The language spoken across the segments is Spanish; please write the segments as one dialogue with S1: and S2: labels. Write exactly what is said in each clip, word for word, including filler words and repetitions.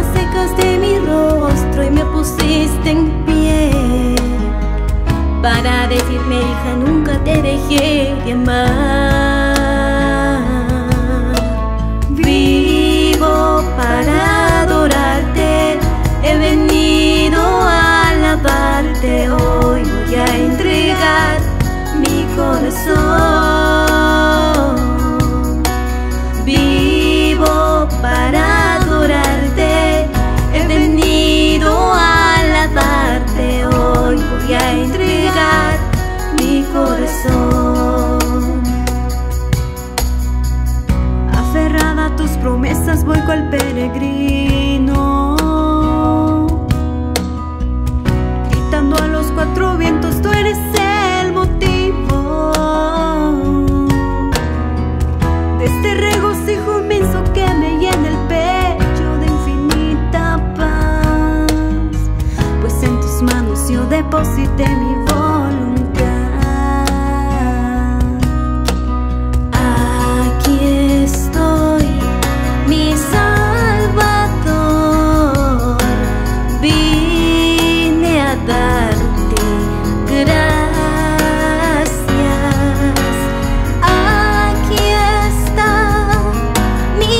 S1: secaste mi rostro y me pusiste en pie para decirme, hija, nunca te dejé de amar. Vivo para adorarte, he venido a alabarte. Hoy voy a entregar mi corazón. Vivo para adorarte, he venido a alabarte. Hoy voy a entregar mi corazón. Aferrada a tus promesas voy cual peregrino, gritando a los cuatro vientos, tú eres el motivo de este regocijo inmenso que me llena el pecho de infinita paz, pues en tus manos yo deposité mi voluntad. Aquí estoy, mi Salvador, vine a darte gracias. Aquí está mi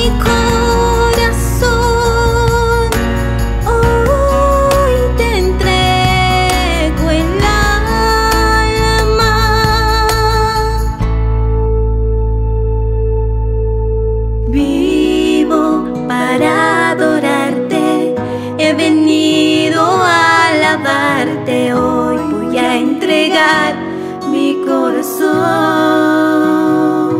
S1: corazón, hoy te entrego el alma. Vivo para adorarte, he venido a alabarte. Hoy voy a entregar mi corazón.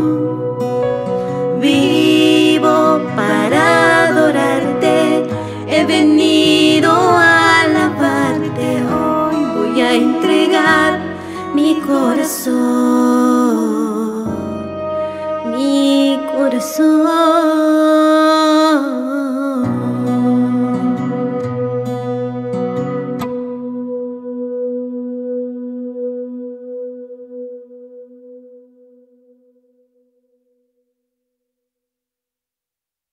S1: Vivo para adorarte, he venido a alabarte. Hoy voy a entregar mi corazón, mi corazón.